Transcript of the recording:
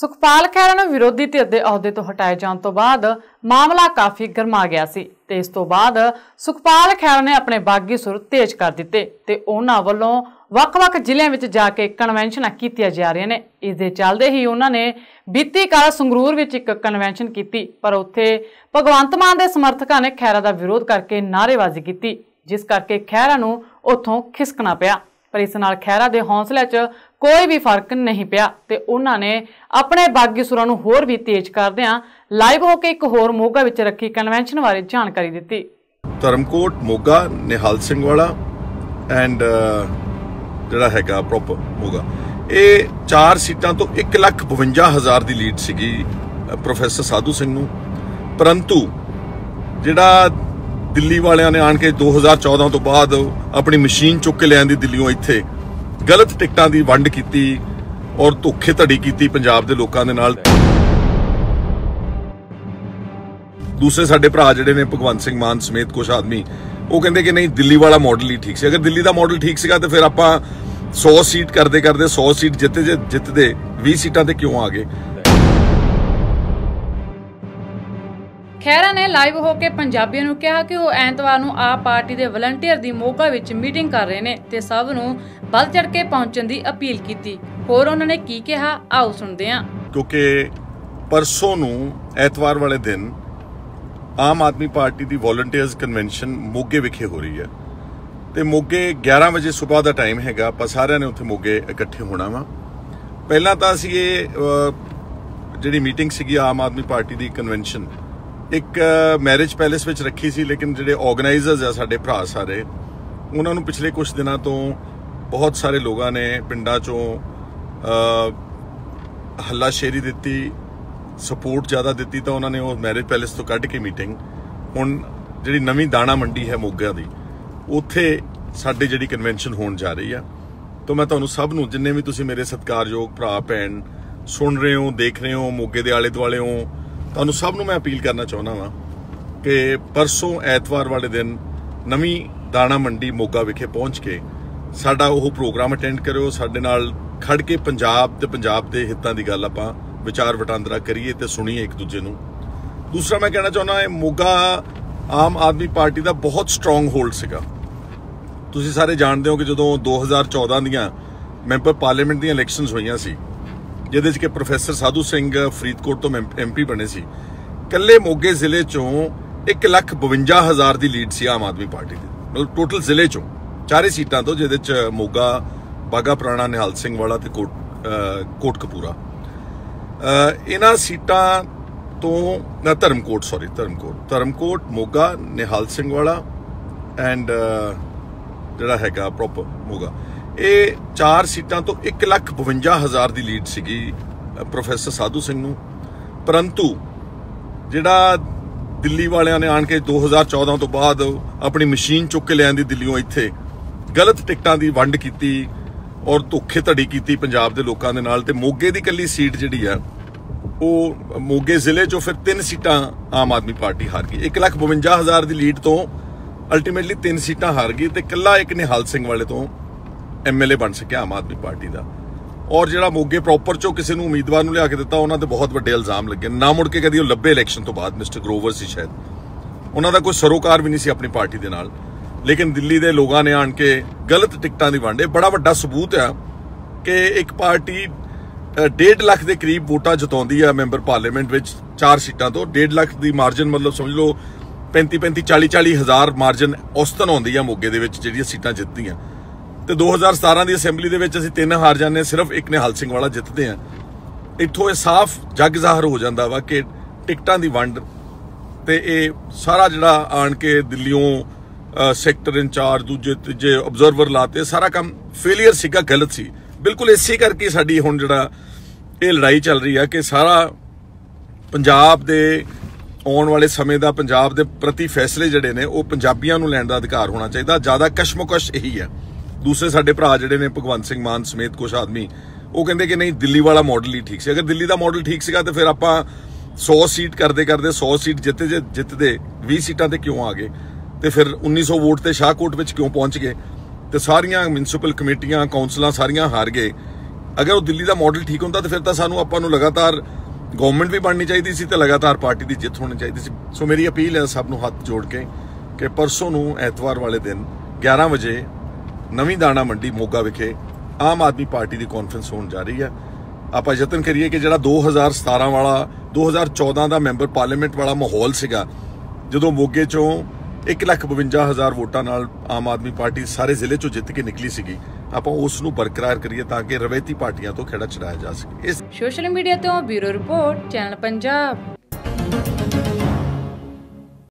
ਸੁਖਪਾਲ ਖਹਿਰਾ ਨੂੰ ਵਿਰੋਧੀ ਧਿਰ ਦੇ ਅਹੁਦੇ ਤੋਂ ਹਟਾਏ ਜਾਣ ਤੋਂ ਬਾਅਦ ਮਾਮਲਾ ਕਾਫੀ ਗਰਮਾ ਗਿਆ ਸੀ ਤੇ ਇਸ ਤੋਂ ਬਾਅਦ ਸੁਖਪਾਲ ਖਹਿਰਾ ਨੇ ਆਪਣੇ ਬਾਗੀ ਸੁਰ ਤੇਜ਼ ਕਰ ਦਿੱਤੇ ਤੇ ਉਹਨਾਂ ਵੱਲੋਂ ਵੱਖ-ਵੱਖ ਜ਼ਿਲ੍ਹਿਆਂ ਵਿੱਚ ਜਾ ਕੇ ਕਨਵੈਨਸ਼ਨਾਂ ਕੀਤੀਆਂ ਜਾ ਰਹੀਆਂ ਨੇ। ਇਸ ਦੇ ਚੱਲਦੇ ਹੀ ਉਹਨਾਂ ਨੇ ਬੀਤੀ ਕੱਲ੍ਹ ਸੰਗਰੂਰ ਵਿੱਚ ਇੱਕ ਕਨਵੈਨਸ਼ਨ ਕੀਤੀ, ਪਰ ਉੱਥੇ ਭਗਵੰਤ ਮਾਨ ਦੇ ਸਮਰਥਕਾਂ ਨੇ ਖਹਿਰਾ ਦਾ ਵਿਰੋਧ ਕਰਕੇ ਨਾਅਰੇਬਾਜ਼ੀ ਕੀਤੀ, ਜਿਸ ਕਰਕੇ ਖਹਿਰਾ ਨੂੰ ਉੱਥੋਂ ਖਿਸਕਣਾ ਪਿਆ। ਪਰ ਇਸ ਨਾਲ ਖਹਿਰਾ ਦੇ ਹੌਸਲੇ 'ਚ ਕੋਈ ਵੀ ਫਰਕ ਨਹੀਂ ਪਿਆ ਤੇ ਉਹਨਾਂ ਨੇ ਆਪਣੇ ਬਾਗੀ ਸੁਰਾਂ ਨੂੰ ਹੋਰ ਵੀ ਤੇਜ਼ ਕਰਦਿਆਂ ਲਾਈਵ ਹੋ ਕੇ ਇੱਕ ਹੋਰ ਮੋਗਾ ਵਿੱਚ ਰੱਖੀ ਕਨਵੈਨਸ਼ਨ ਬਾਰੇ ਜਾਣਕਾਰੀ ਦਿੱਤੀ। ਧਰਮਕੋਟ ਮੋਗਾ ਨਿਹਾਲ ਸਿੰਘ ਵਾਲਾ ਐਂਡ ਜਿਹੜਾ ਹੈਗਾ ਪ੍ਰੋਪਰ ਮੋਗਾ, ਇਹ 4 ਸੀਟਾਂ ਤੋਂ 1,52,000 ਦੀ ਲੀਡ ਸੀਗੀ ਪ੍ਰੋਫੈਸਰ ਸਾਧੂ ਸਿੰਘ ਨੂੰ। ਪਰੰਤੂ ਜਿਹੜਾ ਦਿੱਲੀ ਵਾਲਿਆਂ ਨੇ ਆਣ ਕੇ 2014 ਤੋਂ ਬਾਅਦ ਆਪਣੀ ਮਸ਼ੀਨ ਚੁੱਕ ਕੇ ਲਿਆਂਦੀ ਦਿੱਲੀੋਂ, ਇੱਥੇ ਗਲਤ ਟਿਕਟਾਂ ਦੀ ਵੰਡ ਕੀਤੀ ਔਰ ਧੋਖੇ ਧੜੀ ਕੀਤੀ ਪੰਜਾਬ ਦੇ ਲੋਕਾਂ ਦੇ ਨਾਲ। ਦੂਸਰੇ ਸਾਡੇ ਭਰਾ ਜਿਹੜੇ ਨੇ ਭਗਵੰਤ ਸਿੰਘ ਮਾਨ ਸਮੇਤ ਕੁਝ ਆਦਮੀ, ਉਹ ਕਹਿੰਦੇ ਕਿ ਨਹੀਂ ਦਿੱਲੀ ਵਾਲਾ ਮਾਡਲ ਹੀ ਠੀਕ ਸੀ। ਅਗਰ ਦਿੱਲੀ ਦਾ ਮਾਡਲ ਠੀਕ ਸੀਗਾ ਤੇ ਫਿਰ ਆਪਾਂ 100 ਸੀਟ ਕਰਦੇ 100 ਸੀਟ ਜਿੱਤਦੇ 20 ਸੀਟਾਂ ਤੇ ਕਿਉਂ ਆ ਗਏ। ਖਹਿਰਾ ਨੇ ਲਾਈਵ ਹੋ ਕੇ ਪੰਜਾਬੀਆਂ ਨੂੰ ਕਿਹਾ ਕਿ ਉਹ ਐਤਵਾਰ ਨੂੰ ਆਪ ਪਾਰਟੀ ਦੇ ਵਲੰਟੀਅਰ ਦੀ ਮੋਗਾ ਵਿੱਚ ਮੀਟਿੰਗ ਕਰ ਰਹੇ ਨੇ ਤੇ ਸਭ ਨੂੰ ਵੱਧ ਚੜ ਕੇ ਪਹੁੰਚਣ ਦੀ ਅਪੀਲ ਕੀਤੀ। ਹੋਰ ਉਹਨਾਂ ਨੇ ਕੀ ਕਿਹਾ, ਆਓ ਸੁਣਦੇ ਹਾਂ। ਕਿਉਂਕਿ ਪਰਸੋਂ ਨੂੰ ਐਤਵਾਰ ਵਾਲੇ ਦਿਨ ਆਮ ਆਦਮੀ ਪਾਰਟੀ ਦੀ ਵੋਲੰਟੀਅਰਸ ਕਨਵੈਨਸ਼ਨ ਮੋਗੇ ਵਿਖੇ ਹੋ ਰਹੀ ਹੈ ਤੇ ਮੋਗੇ 11 ਵਜੇ ਸਵੇਰ ਦਾ ਟਾਈਮ ਹੈਗਾ। ਆਪਾਂ ਸਾਰਿਆਂ ਨੇ ਉੱਥੇ ਮੋਗੇ ਇਕੱਠੇ ਹੋਣਾ ਵਾ। ਪਹਿਲਾਂ ਤਾਂ ਅਸੀਂ ਇਹ ਜਿਹੜੀ ਮੀਟਿੰਗ ਸੀਗੀ ਆਮ ਆਦਮੀ ਪਾਰਟੀ ਦੀ ਕਨਵੈਨਸ਼ਨ ਇੱਕ ਮੈਰਿਜ ਪੈਲੇਸ ਵਿੱਚ ਰੱਖੀ ਸੀ, ਲੇਕਿਨ ਜਿਹੜੇ ਆਰਗੇਨਾਈਜ਼ਰਸ ਆ ਸਾਡੇ ਭਰਾ ਸਾਰੇ, ਉਹਨਾਂ ਨੂੰ ਪਿਛਲੇ ਕੁਝ ਦਿਨਾਂ ਤੋਂ ਬਹੁਤ ਸਾਰੇ ਲੋਕਾਂ ਨੇ ਪਿੰਡਾਂ ਚੋਂ ਹੱਲਾਸ਼ੇਰੀ ਦਿੱਤੀ, ਸਪੋਰਟ ਜ਼ਿਆਦਾ ਦਿੱਤੀ, ਤਾਂ ਉਹਨਾਂ ਨੇ ਉਹ ਮੈਰਿਜ ਪੈਲੇਸ ਤੋਂ ਕੱਢ ਕੇ ਮੀਟਿੰਗ ਹੁਣ ਜਿਹੜੀ ਨਵੀਂ ਦਾਣਾ ਮੰਡੀ ਹੈ ਮੋਗਾ ਦੀ, ਉੱਥੇ ਸਾਡੀ ਜਿਹੜੀ ਕਨਵੈਨਸ਼ਨ ਹੋਣ ਜਾ ਰਹੀ ਆ। ਤਾਂ ਮੈਂ ਤੁਹਾਨੂੰ ਸਭ ਨੂੰ, ਜਿੰਨੇ ਵੀ ਤੁਸੀਂ ਮੇਰੇ ਸਤਿਕਾਰਯੋਗ ਭਰਾ ਭੈਣ ਸੁਣ ਰਹੇ ਹੋ, ਦੇਖ ਰਹੇ ਹੋ, ਮੋਗੇ ਦੇ ਆਲੇ ਦੁਆਲੇ ਹੋ, ਤੁਹਾਨੂੰ ਸਭ ਨੂੰ ਮੈਂ ਅਪੀਲ ਕਰਨਾ ਚਾਹੁੰਦਾ ਵਾਂ ਕਿ ਪਰਸੋਂ ਐਤਵਾਰ ਵਾਲੇ ਦਿਨ ਨਵੀਂ ਦਾਣਾ ਮੰਡੀ ਮੋਗਾ ਵਿਖੇ ਪਹੁੰਚ ਕੇ ਸਾਡਾ ਉਹ ਪ੍ਰੋਗਰਾਮ ਅਟੈਂਡ ਕਰਿਓ। ਸਾਡੇ ਨਾਲ ਖੜ ਕੇ ਪੰਜਾਬ ਤੇ ਪੰਜਾਬ ਦੇ ਹਿੱਤਾਂ ਦੀ ਗੱਲ ਆਪਾਂ ਵਿਚਾਰ ਵਟਾਂਦਰਾ ਕਰੀਏ ਤੇ ਸੁਣੀਏ ਇੱਕ ਦੂਜੇ ਨੂੰ। ਦੂਸਰਾ ਮੈਂ ਕਹਿਣਾ ਚਾਹੁੰਦਾ, ਇਹ ਮੋਗਾ ਆਮ ਆਦਮੀ ਪਾਰਟੀ ਦਾ ਬਹੁਤ ਸਟਰੋਂਗ ਹੋਲਡ ਸੀਗਾ। ਤੁਸੀਂ ਸਾਰੇ ਜਾਣਦੇ ਹੋ ਕਿ ਜਦੋਂ 2014 ਦੀਆਂ ਮੈਂਬਰ ਪਾਰਲੀਮੈਂਟ ਦੀਆਂ ਇਲੈਕਸ਼ਨਸ ਹੋਈਆਂ ਸੀ, ਜਿਹਦੇ 'ਚ ਕਿ ਪ੍ਰੋਫੈਸਰ ਸਾਧੂ ਸਿੰਘ ਫਰੀਦਕੋਟ ਤੋਂ MP ਬਣੇ ਸੀ, ਕੱਲੇ ਮੋਗੇ ਜ਼ਿਲ੍ਹੇ ਚੋਂ 1,52,000 ਦੀ ਲੀਡ ਸੀ ਆਮ ਆਦਮੀ ਪਾਰਟੀ ਦੀ, ਮਤਲਬ ਟੋਟਲ ਜ਼ਿਲ੍ਹੇ ਚੋਂ 4 ਸੀਟਾਂ ਤੋਂ, ਜਿਹਦੇ 'ਚ ਮੋਗਾ, ਬਾਗਾ ਪੁਰਾਣਾ, ਨਿਹਾਲ ਸਿੰਘ ਵਾਲਾ ਤੇ ਕੋਟਕਪੂਰਾ। ਇਹਨਾਂ ਸੀਟਾਂ ਤੋਂ ਧਰਮਕੋਟ ਮੋਗਾ, ਨਿਹਾਲ ਸਿੰਘ ਵਾਲਾ ਐਂਡ ਜਿਹੜਾ ਹੈਗਾ ਪ੍ਰੋਪਰ ਮੋਗਾ, ਇਹ 4 ਸੀਟਾਂ ਤੋਂ 1,52,000 ਦੀ ਲੀਡ ਸੀਗੀ ਪ੍ਰੋਫੈਸਰ ਸਾਧੂ ਸਿੰਘ ਨੂੰ। ਪਰੰਤੂ ਜਿਹੜਾ ਦਿੱਲੀ ਵਾਲਿਆਂ ਨੇ ਆਣ ਕੇ 2014 ਤੋਂ ਬਾਅਦ ਆਪਣੀ ਮਸ਼ੀਨ ਚੁੱਕ ਕੇ ਲਿਆਂਦੀ ਦਿੱਲੀੋਂ, ਇੱਥੇ ਗਲਤ ਟਿਕਟਾਂ ਦੀ ਵੰਡ ਕੀਤੀ ਔਰ ਧੋਖੇ ਧੜੀ ਕੀਤੀ ਪੰਜਾਬ ਦੇ ਲੋਕਾਂ ਦੇ ਨਾਲ, ਤੇ ਮੋਗੇ ਦੀ ਇਕੱਲੀ ਸੀਟ ਜਿਹੜੀ ਆ ਉਹ ਮੋਗੇ ਜ਼ਿਲ੍ਹੇ 'ਚੋਂ ਫਿਰ 3 ਸੀਟਾਂ ਆਮ ਆਦਮੀ ਪਾਰਟੀ ਹਾਰ ਗਈ। 1,52,000 ਦੀ ਲੀਡ ਤੋਂ ਅਲਟੀਮੇਟਲੀ 3 ਸੀਟਾਂ ਹਾਰ ਗਈ ਤੇ ਇਕੱਲਾ ਇੱਕ ਨਿਹਾਲ ਸਿੰਘ ਵਾਲੇ ਤੋਂ MLA ਬਣ ਸਕਿਆ ਆਮ ਆਦਮੀ ਪਾਰਟੀ ਦਾ। ਔਰ ਜਿਹੜਾ ਮੋਗੇ ਪ੍ਰੋਪਰ 'ਚੋਂ ਕਿਸੇ ਨੂੰ ਉਮੀਦਵਾਰ ਨੂੰ ਲਿਆ ਕੇ ਦਿੱਤਾ, ਉਹਨਾਂ ਤੇ ਬਹੁਤ ਵੱਡੇ ਇਲਜ਼ਾਮ ਲੱਗੇ, ਨਾ ਮੁੜ ਕੇ ਕਦੀ ਉਹ ਲੱਭੇ। ਇਲੈਕਸ਼ਨ ਤੋਂ ਬਾਅਦ ਮਿਸਟਰ ਗਰੋਵਰ ਸੀ ਸ਼ਾਇਦ, ਉਹਨਾਂ ਦਾ ਕੋਈ ਸਰੋਕਾਰ ਵੀ ਨਹੀਂ ਸੀ ਆਪਣੀ ਪਾਰਟੀ ਦੇ ਨਾਲ, ਲੇਕਿਨ ਦਿੱਲੀ ਦੇ ਲੋਕਾਂ ਨੇ ਆਣ ਕੇ ਗਲਤ ਟਿਕਟਾਂ ਦੀ ਵੰਡ। ਇਹ ਬੜਾ ਵੱਡਾ ਸਬੂਤ ਆ ਕਿ ਇੱਕ ਪਾਰਟੀ 1.5 ਲੱਖ ਦੇ ਕਰੀਬ ਵੋਟਾਂ ਜਿਤਾਉਂਦੀ ਆ ਮੈਂਬਰ ਪਾਰਲੀਮੈਂਟ ਵਿੱਚ 4 ਸੀਟਾਂ ਤੋਂ। 1.5 ਲੱਖ ਦੀ ਮਾਰਜਨ, ਮਤਲਬ ਸਮਝ ਲਓ 35-40 ਹਜ਼ਾਰ ਮਾਰਜਨ ਔਸਤਨ ਆਉਂਦੀ ਆ ਮੋਗੇ ਦੇ ਵਿੱਚ ਜਿਹੜੀਆਂ ਸੀਟਾਂ ਜਿੱਤਦੀਆਂ। ਤੇ 2017 ਦੀ ਅਸੈਂਬਲੀ ਦੇ ਵਿੱਚ ਅਸੀਂ 3 ਹਾਰ ਜਾਂਦੇ, ਸਿਰਫ ਇੱਕ ਨਿਹਾਲ ਸਿੰਘ ਵਾਲਾ ਜਿੱਤਦੇ ਆ। ਇੱਥੋਂ ਇਹ ਸਾਫ਼ ਜੱਗ ਜ਼ਾਹਰ ਹੋ ਜਾਂਦਾ ਵਾ ਕਿ ਟਿਕਟਾਂ ਦੀ ਵੰਡ ਤੇ ਇਹ ਸਾਰਾ ਜਿਹੜਾ ਆਣ ਕੇ ਦਿੱਲੀੋਂ ਸੈਕਟਰ ਇੰਚਾਰਜ, ਦੂਜੇ ਤੀਜੇ ਆਬਜ਼ਰਵਰ ਲਾਤੇ, ਸਾਰਾ ਕੰਮ ਫੇਲੀਅਰ ਸੀਗਾ, ਗਲਤ ਸੀ ਬਿਲਕੁਲ। ਇਸੇ ਕਰਕੇ ਸਾਡੀ ਹੁਣ ਜਿਹੜਾ ਇਹ ਲੜਾਈ ਚੱਲ ਰਹੀ ਆ ਕਿ ਸਾਰਾ ਪੰਜਾਬ ਦੇ ਆਉਣ ਵਾਲੇ ਸਮੇਂ ਦਾ ਪੰਜਾਬ ਦੇ ਪ੍ਰਤੀ ਫੈਸਲੇ ਜਿਹੜੇ ਨੇ ਉਹ ਪੰਜਾਬੀਆਂ ਨੂੰ ਲੈਣ ਦਾ ਅਧਿਕਾਰ ਹੋਣਾ ਚਾਹੀਦਾ। ਜ਼ਿਆਦਾ ਕਸ਼ਮਕਸ਼ ਇਹੀ ਹੈ। ਦੂਸਰੇ ਸਾਡੇ ਭਰਾ ਜਿਹੜੇ ਨੇ ਭਗਵੰਤ ਸਿੰਘ ਮਾਨ ਸਮੇਤ ਕੁਝ ਆਦਮੀ, ਉਹ ਕਹਿੰਦੇ ਕਿ ਨਹੀਂ ਦਿੱਲੀ ਵਾਲਾ ਮਾਡਲ ਹੀ ਠੀਕ ਸੀ। ਅਗਰ ਦਿੱਲੀ ਦਾ ਮਾਡਲ ਠੀਕ ਸੀਗਾ ਤੇ ਫਿਰ ਆਪਾਂ 100 ਸੀਟ ਕਰਦੇ 100 ਸੀਟ ਜਿੱਤਦੇ 20 ਸੀਟਾਂ ਤੇ ਕਿਉਂ ਆ ਗਏ, ਤੇ ਫਿਰ 1900 ਵੋਟ ਤੇ ਸ਼ਾਹਕੋਟ ਵਿੱਚ ਕਿਉਂ ਪਹੁੰਚ ਗਏ, ਤੇ ਸਾਰੀਆਂ ਮਿਊਨਿਸਪਲ ਕਮੇਟੀਆਂ, ਕੌਂਸਲਾਂ ਸਾਰੀਆਂ ਹਾਰ ਗਏ। ਅਗਰ ਉਹ ਦਿੱਲੀ ਦਾ ਮਾਡਲ ਠੀਕ ਹੁੰਦਾ ਤਾਂ ਫਿਰ ਤਾਂ ਸਾਨੂੰ ਆਪਾਂ ਨੂੰ ਲਗਾਤਾਰ ਗਵਰਨਮੈਂਟ ਵੀ ਬਣਨੀ ਚਾਹੀਦੀ ਸੀ ਤੇ ਲਗਾਤਾਰ ਪਾਰਟੀ ਦੀ ਜਿੱਤ ਹੋਣੀ ਚਾਹੀਦੀ ਸੀ। ਸੋ ਮੇਰੀ ਅਪੀਲ ਹੈ ਸਭ ਨੂੰ ਹੱਥ ਜੋੜ ਕੇ ਕਿ ਪਰਸੋਂ ਨੂੰ ਐਤਵਾਰ ਵਾਲੇ ਦਿਨ 11 ਵਜੇ ਨਵੀਂ ਦਾਣਾ ਮੰਡੀ ਮੋਗਾ ਵਿਖੇ ਆਮ ਆਦਮੀ ਪਾਰਟੀ ਦੀ ਕਾਨਫਰੰਸ ਹੋਣ ਜਾ ਰਹੀ ਹੈ। ਆਪਾਂ ਯਤਨ ਕਰੀਏ ਕਿ ਜਿਹੜਾ 2017 ਵਾਲਾ 2014 ਦਾ ਮੈਂਬਰ ਪਾਰਲੀਮੈਂਟ ਵਾਲਾ ਮਾਹੌਲ ਸੀਗਾ, ਜਦੋਂ ਮੋਗੇ ਚੋਂ 1,52,000 ਵੋਟਾਂ ਨਾਲ ਆਮ ਆਦਮੀ ਪਾਰਟੀ ਸਾਰੇ ਜ਼ਿਲ੍ਹੇ ਚੋਂ ਜਿੱਤ ਕੇ ਨਿਕਲੀ ਸੀਗੀ, ਆਪਾਂ ਉਸ ਨੂੰ ਬਰਕਰਾਰ ਕਰੀਏ ਤਾਂ ਕਿ ਰਵਾਇਤੀ ਪਾਰਟੀਆਂ ਤੋਂ ਖੇੜਾ ਛਡਾਇਆ ਜਾ ਸਕੇ। ਸੋਸ਼ਲ ਮੀਡੀਆ ਤੋਂ ਬਿਊਰੋ ਰਿਪੋਰਟ, ਚੈਨਲ ਪੰਜਾਬ।